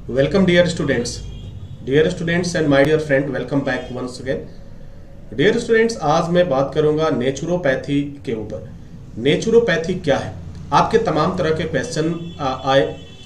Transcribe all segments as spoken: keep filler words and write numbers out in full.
Welcome dear students, dear students and my dear friend, welcome back once again. Dear students, आज मैं बात करूंगा naturopathy के ऊपर। नेचुरोपैथी क्या है? आपके तमाम तरह के क्वेश्चन आए।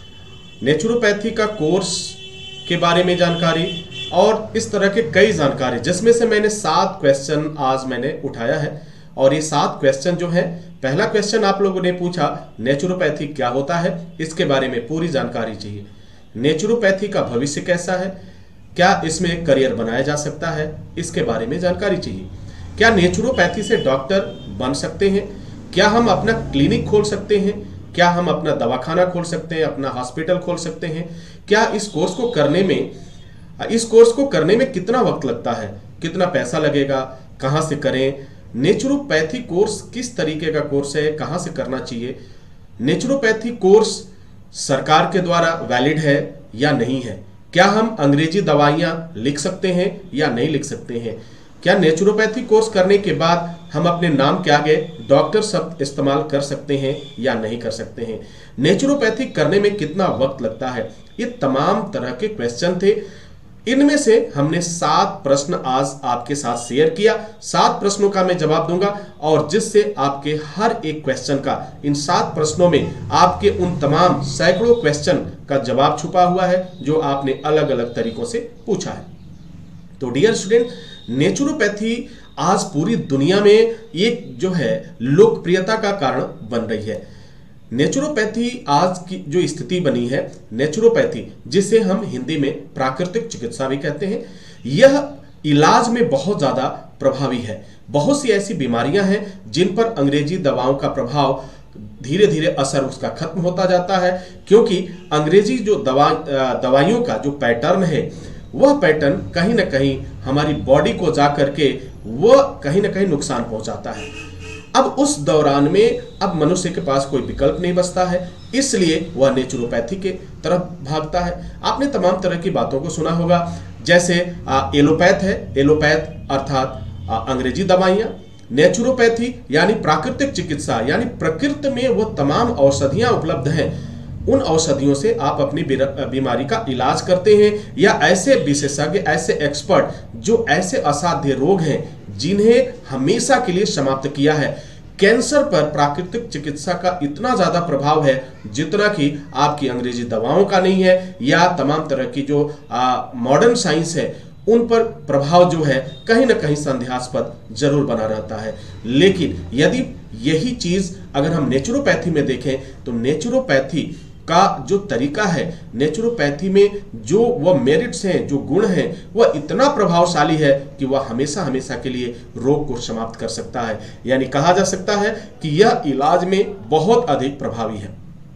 नेचुरोपैथी का कोर्स के बारे में जानकारी और इस तरह के कई जानकारी, जिसमें से मैंने सात क्वेश्चन आज मैंने उठाया है। और ये सात क्वेश्चन जो है, पहला क्वेश्चन आप लोगों ने पूछा नेचुरोपैथी क्या होता है, इसके बारे में पूरी जानकारी चाहिए। नेचुरोपैथी का भविष्य कैसा है, क्या इसमें एक करियर बनाया जा सकता है, इसके बारे में जानकारी चाहिए। क्या नेचुरोपैथी से डॉक्टर बन सकते हैं? क्या हम अपना क्लिनिक खोल सकते हैं? क्या हम अपना दवाखाना खोल सकते हैं, अपना हॉस्पिटल खोल सकते हैं? क्या इस कोर्स को करने में इस कोर्स को करने में कितना वक्त लगता है, कितना पैसा लगेगा, कहां से करें? नेचुरोपैथी कोर्स किस तरीके का कोर्स है, कहां से करना चाहिए? नेचुरोपैथी कोर्स सरकार के द्वारा वैलिड है या नहीं है? क्या हम अंग्रेजी दवाइयां लिख सकते हैं या नहीं लिख सकते हैं? क्या नेचुरोपैथी कोर्स करने के बाद हम अपने नाम के आगे डॉक्टर शब्द इस्तेमाल कर सकते हैं या नहीं कर सकते हैं? नेचुरोपैथी करने में कितना वक्त लगता है? ये तमाम तरह के क्वेश्चन थे। इनमें से हमने सात प्रश्न आज आपके साथ शेयर किया। सात प्रश्नों का मैं जवाब दूंगा और जिससे आपके हर एक क्वेश्चन का, इन सात प्रश्नों में आपके उन तमाम सैकड़ों क्वेश्चन का जवाब छुपा हुआ है जो आपने अलग अलग तरीकों से पूछा है। तो डियर स्टूडेंट, नेचुरोपैथी आज पूरी दुनिया में एक जो है लोकप्रियता का कारण बन रही है। नेचुरोपैथी आज की जो स्थिति बनी है, नेचुरोपैथी जिसे हम हिंदी में प्राकृतिक चिकित्सा भी कहते हैं, यह इलाज में बहुत ज्यादा प्रभावी है। बहुत सी ऐसी बीमारियां हैं जिन पर अंग्रेजी दवाओं का प्रभाव धीरे धीरे असर उसका खत्म होता जाता है, क्योंकि अंग्रेजी जो दवा दवाइयों का जो पैटर्न है, वह पैटर्न कहीं ना कहीं हमारी बॉडी को जा करके वह कहीं ना कहीं नुकसान पहुंचाता है। अब उस दौरान में अब मनुष्य के पास कोई विकल्प नहीं बचता है, इसलिए वह नेचुरोपैथी के तरफ भागता है। आपने तमाम तरह की बातों को सुना होगा, जैसे एलोपैथ है, एलोपैथ अर्थात अंग्रेजी दवाइयां। नेचुरोपैथी यानी प्राकृतिक चिकित्सा, यानी प्रकृति में वो तमाम औषधियां उपलब्ध हैं, उन औषधियों से आप अपनी बीमारी का इलाज करते हैं। या ऐसे विशेषज्ञ, ऐसे एक्सपर्ट जो ऐसे असाध्य रोग हैं जिन्हें हमेशा के लिए समाप्त किया है। कैंसर पर प्राकृतिक चिकित्सा का इतना ज्यादा प्रभाव है जितना कि आपकी अंग्रेजी दवाओं का नहीं है, या तमाम तरह की जो मॉडर्न साइंस है उन पर प्रभाव जो है कहीं ना कहीं संदेहास्पद जरूर बना रहता है। लेकिन यदि यही चीज अगर हम नेचुरोपैथी में देखें तो नेचुरोपैथी का जो तरीका है, नेचुरोपैथी में जो वह मेरिट्स हैं, जो गुण हैं, वह इतना प्रभावशाली है कि वह हमेशा हमेशा के लिए रोग को समाप्त कर सकता है। यानी कहा जा सकता है कि यह इलाज में बहुत अधिक प्रभावी है।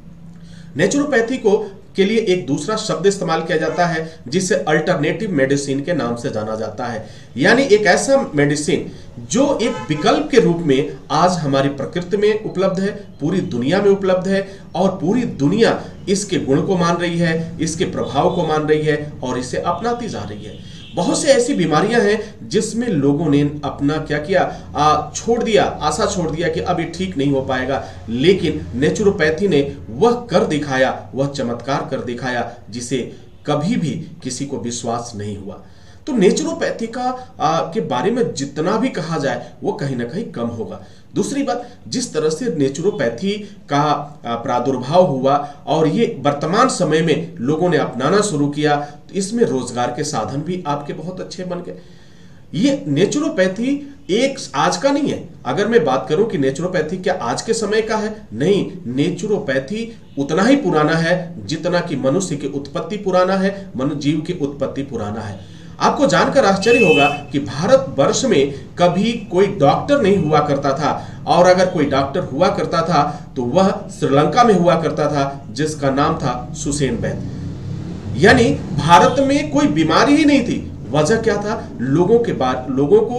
नेचुरोपैथी को के लिए एक दूसरा शब्द इस्तेमाल किया जाता है जिसे अल्टरनेटिव मेडिसिन के नाम से जाना जाता है। यानी एक ऐसा मेडिसिन जो एक विकल्प के रूप में आज हमारी प्रकृति में उपलब्ध है, पूरी दुनिया में उपलब्ध है, और पूरी दुनिया इसके गुण को मान रही है, इसके प्रभाव को मान रही है और इसे अपनाती जा रही है। बहुत से ऐसी बीमारियां हैं जिसमें लोगों ने अपना क्या किया, आ, छोड़ दिया, आशा छोड़ दिया कि अब ये ठीक नहीं हो पाएगा। लेकिन नेचुरोपैथी ने वह कर दिखाया, वह चमत्कार कर दिखाया जिसे कभी भी किसी को विश्वास नहीं हुआ। तो नेचुरोपैथी का आ, के बारे में जितना भी कहा जाए वो कहीं ना कहीं कम होगा। दूसरी बात, जिस तरह से नेचुरोपैथी का प्रादुर्भाव हुआ और ये वर्तमान समय में लोगों ने अपनाना शुरू किया, तो इसमें रोजगार के साधन भी आपके बहुत अच्छे बन गए। ये नेचुरोपैथी एक आज का नहीं है। अगर मैं बात करूं कि नेचुरोपैथी क्या आज के समय का है, नहीं, नेचुरोपैथी उतना ही पुराना है जितना कि मनुष्य की उत्पत्ति पुराना है, मनुष्य जीव की उत्पत्ति पुराना है। आपको जानकर आश्चर्य होगा कि भारत वर्ष में कभी कोई डॉक्टर नहीं हुआ करता था, और अगर कोई डॉक्टर हुआ करता था तो वह श्रीलंका में हुआ करता था, जिसका नाम था सुसेन वैद्य। यानी भारत में कोई बीमारी ही नहीं थी। वजह क्या था? लोगों के बारे लोगों को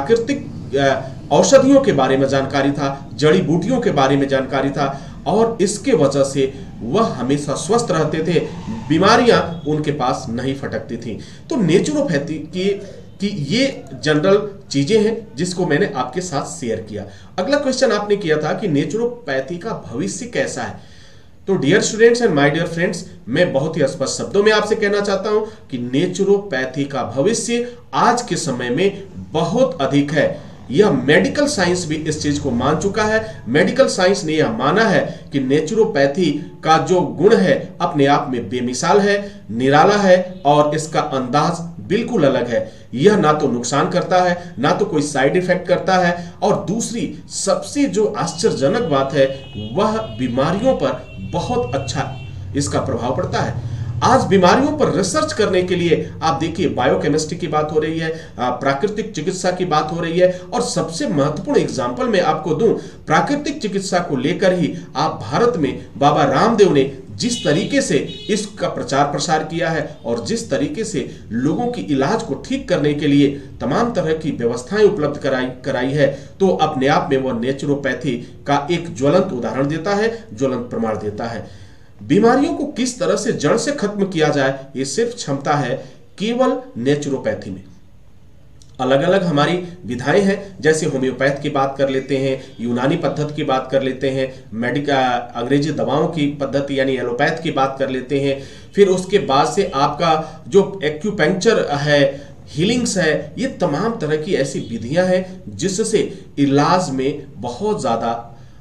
प्राकृतिक औषधियों के बारे में जानकारी था, जड़ी बूटियों के बारे में जानकारी था, और इसके वजह से वह हमेशा स्वस्थ रहते थे, बीमारियां उनके पास नहीं फटकती थी। तो नेचुरोपैथी की कि ये जनरल चीजें हैं जिसको मैंने आपके साथ शेयर किया। अगला क्वेश्चन आपने किया था कि नेचुरोपैथी का भविष्य कैसा है। तो dear students and my dear friends, मैं बहुत ही स्पष्ट शब्दों में आपसे कहना चाहता हूं कि नेचुरोपैथी का भविष्य आज के समय में बहुत अधिक है। यह मेडिकल साइंस भी इस चीज को मान चुका है। मेडिकल साइंस ने यह माना है कि नेचुरोपैथी का जो गुण है अपने आप में बेमिसाल है, निराला है और इसका अंदाज बिल्कुल अलग है। यह ना तो नुकसान करता है, ना तो कोई साइड इफेक्ट करता है, और दूसरी सबसे जो आश्चर्यजनक बात है वह बीमारियों पर बहुत अच्छा इसका प्रभाव पड़ता है। आज बीमारियों पर रिसर्च करने के लिए आप देखिए, बायोकेमिस्ट्री की बात हो रही है, प्राकृतिक चिकित्सा की बात हो रही है, और सबसे महत्वपूर्ण एग्जाम्पल मैं आपको दूं, प्राकृतिक चिकित्सा को लेकर ही आप भारत में बाबा रामदेव ने जिस तरीके से इसका प्रचार प्रसार किया है और जिस तरीके से लोगों की इलाज को ठीक करने के लिए तमाम तरह की व्यवस्थाएं उपलब्ध कराई कराई है, तो अपने आप में वह नेचुरोपैथी का एक ज्वलंत उदाहरण देता है, ज्वलंत प्रमाण देता है। बीमारियों को किस तरह से जड़ से खत्म किया जाए, ये सिर्फ क्षमता है केवल नेचुरोपैथी में। अलग अलग हमारी विधाएं हैं, जैसे होम्योपैथ की बात कर लेते हैं, यूनानी पद्धति की बात कर लेते हैं, मेडिकल अंग्रेजी दवाओं की पद्धति यानी एलोपैथ की बात कर लेते हैं। फिर उसके बाद से आपका जो एक्यूपंक्चर है, हीलिंग्स है, ये तमाम तरह की ऐसी विधियां हैं जिससे इलाज में बहुत ज्यादा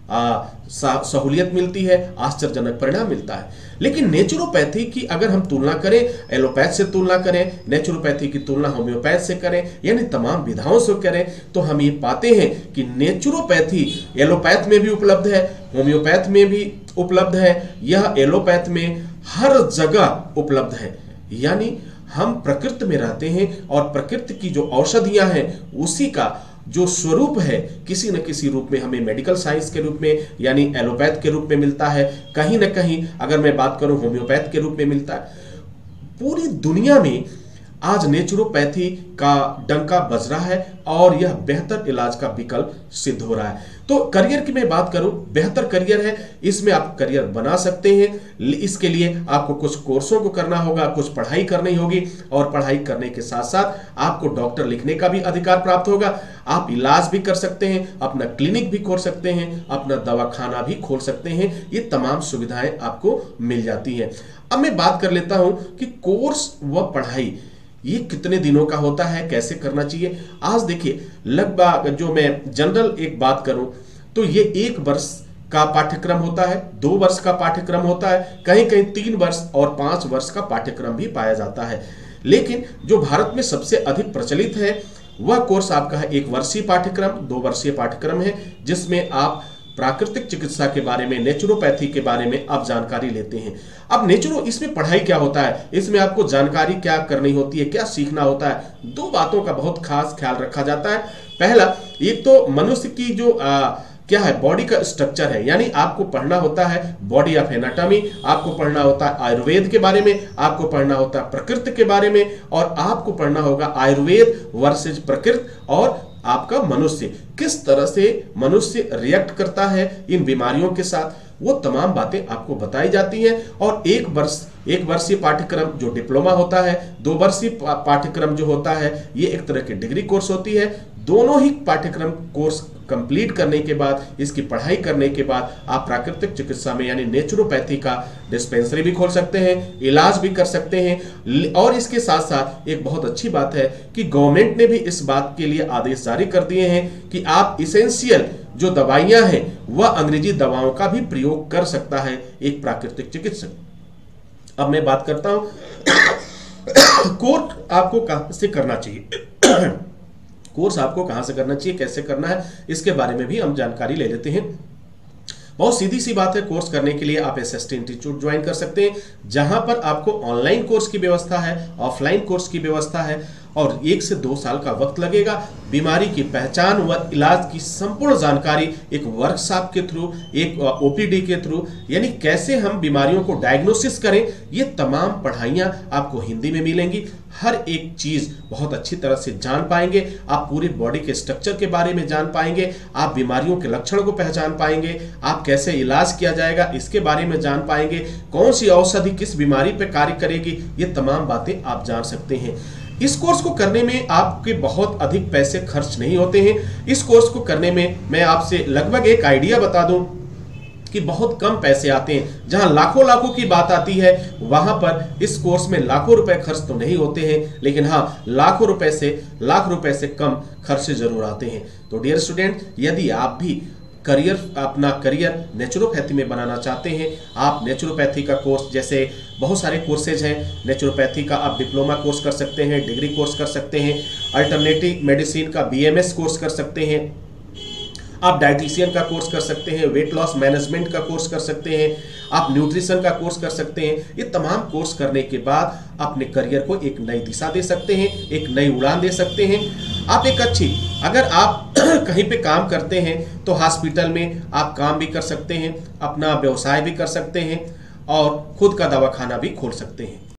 सहूलियत मिलती है, आश्चर्यजनक परिणाम मिलता है। लेकिन नेचुरोपैथी की अगर हम तुलना करें, एलोपैथ से तुलना करें, नेचुरोपैथी की तुलना होम्योपैथ से करें, यानी तमाम विधाओं से करें, तो हम ये पाते हैं कि नेचुरोपैथी एलोपैथ में भी उपलब्ध है, होम्योपैथ में भी उपलब्ध है, यह एलोपैथ में हर जगह उपलब्ध है। यानी हम प्रकृति में रहते हैं और प्रकृति की जो औषधियां हैं उसी का जो स्वरूप है किसी न किसी रूप में हमें मेडिकल साइंस के रूप में यानी एलोपैथ के रूप में मिलता है, कहीं न कहीं अगर मैं बात करूं होम्योपैथ के रूप में मिलता है। पूरी दुनिया में आज नेचुरोपैथी का डंका बज रहा है और यह बेहतर इलाज का विकल्प सिद्ध हो रहा है। तो करियर की मैं बात करूं, बेहतर करियर है, इसमें आप करियर बना सकते हैं। इसके लिए आपको कुछ कोर्सों को करना होगा, कुछ पढ़ाई करनी होगी, और पढ़ाई करने के साथ साथ आपको डॉक्टर लिखने का भी अधिकार प्राप्त होगा। आप इलाज भी कर सकते हैं, अपना क्लिनिक भी खोल सकते हैं, अपना दवाखाना भी खोल सकते हैं। ये तमाम सुविधाएं आपको मिल जाती हैं। अब मैं बात कर लेता हूं कि कोर्स व पढ़ाई ये कितने दिनों का होता है, कैसे करना चाहिए। आज देखिए, लगभग जो मैं जनरल एक बात करूं तो ये एक वर्ष का पाठ्यक्रम होता है, दो वर्ष का पाठ्यक्रम होता है, कहीं कहीं तीन वर्ष और पांच वर्ष का पाठ्यक्रम भी पाया जाता है। लेकिन जो भारत में सबसे अधिक प्रचलित है वह कोर्स आपका है एक वर्षीय पाठ्यक्रम, दो वर्षीय पाठ्यक्रम है, जिसमें आप प्राकृतिक चिकित्सा के बारे में, नेचुरोपैथी के बारे में आप जानकारी लेते हैं। अब नेचुरो इसमें पढ़ाई क्या होता है, इसमें आपको जानकारी क्या करनी होती है, क्या सीखना होता है, दो बातों का बहुत खास ख्याल रखा जाता है। पहला, एक तो मनुष्य की जो आ, क्या है बॉडी का स्ट्रक्चर है, यानी आपको पढ़ना होता है बॉडी ऑफ एनाटॉमी, आपको पढ़ना होता है आयुर्वेद के बारे में, आपको पढ़ना होता है प्रकृति के बारे में, और आपको पढ़ना होगा आयुर्वेद वर्सेज प्रकृति, और आपका मनुष्य किस तरह से मनुष्य रिएक्ट करता है इन बीमारियों के साथ, वो तमाम बातें आपको बताई जाती हैं। और एक वर्ष एक वर्षीय पाठ्यक्रम जो डिप्लोमा होता है, दो वर्षीय पाठ्यक्रम जो होता है ये एक तरह की डिग्री कोर्स होती है। दोनों ही पाठ्यक्रम कोर्स कंप्लीट करने के बाद, इसकी पढ़ाई करने के बाद आप प्राकृतिक चिकित्सा में यानी नेचुरोपैथी का डिस्पेंसरी भी खोल सकते हैं, इलाज भी कर सकते हैं। और इसके साथ साथ एक बहुत अच्छी बात है कि गवर्नमेंट ने भी इस बात के लिए आदेश जारी कर दिए हैं कि आप इसेंशियल जो दवाइयां हैं वह अंग्रेजी दवाओं का भी प्रयोग कर सकता है एक प्राकृतिक चिकित्सक। अब मैं बात करता हूं कोर्स आपको कहां से करना चाहिए कोर्स आपको कहां से करना चाहिए, कैसे करना है, इसके बारे में भी हम जानकारी ले लेते हैं। बहुत सीधी सी बात है, कोर्स करने के लिए आप एसएसटी इंस्टीट्यूट ज्वाइन कर सकते हैं, जहां पर आपको ऑनलाइन कोर्स की व्यवस्था है, ऑफलाइन कोर्स की व्यवस्था है, और एक से दो साल का वक्त लगेगा। बीमारी की पहचान व इलाज की संपूर्ण जानकारी एक वर्कशॉप के थ्रू, एक ओपीडी के थ्रू, यानी कैसे हम बीमारियों को डायग्नोसिस करें, ये तमाम पढ़ाइयाँ आपको हिंदी में मिलेंगी। हर एक चीज बहुत अच्छी तरह से जान पाएंगे, आप पूरी बॉडी के स्ट्रक्चर के बारे में जान पाएंगे, आप बीमारियों के लक्षण को पहचान पाएंगे, आप कैसे इलाज किया जाएगा इसके बारे में जान पाएंगे, कौन सी औषधि किस बीमारी पर कार्य करेगी, ये तमाम बातें आप जान सकते हैं। इस कोर्स को करने में आपके बहुत अधिक पैसे खर्च नहीं होते हैं। इस कोर्स को करने में मैं आपसे लगभग एक आइडिया बता दूं कि बहुत कम पैसे आते हैं। जहां लाखों लाखों की बात आती है वहां पर इस कोर्स में लाखों रुपए खर्च तो नहीं होते हैं, लेकिन हाँ लाखों रुपए से लाख रुपए से कम खर्चे जरूर आते हैं। तो डियर स्टूडेंट, यदि आप भी करियर अपना करियर नेचुरोपैथी में बनाना चाहते हैं, आप नेचुरोपैथी का कोर्स, जैसे बहुत सारे कोर्सेज हैं नेचुरोपैथी का, आप डिप्लोमा कोर्स कर सकते हैं, डिग्री कोर्स कर सकते हैं, अल्टरनेटिव मेडिसिन का बीएमएस कोर्स कर सकते हैं, आप डाइटिशियन का कोर्स कर सकते हैं, वेट लॉस मैनेजमेंट का कोर्स कर सकते हैं, आप न्यूट्रिशन का कोर्स कर सकते हैं। ये तमाम कोर्स करने के बाद अपने करियर को एक नई दिशा दे सकते हैं, एक नई उड़ान दे सकते हैं। आप एक अच्छी, अगर आप कहीं पे काम करते हैं तो हॉस्पिटल में आप काम भी कर सकते हैं, अपना व्यवसाय भी कर सकते हैं और खुद का दवाखाना भी खोल सकते हैं।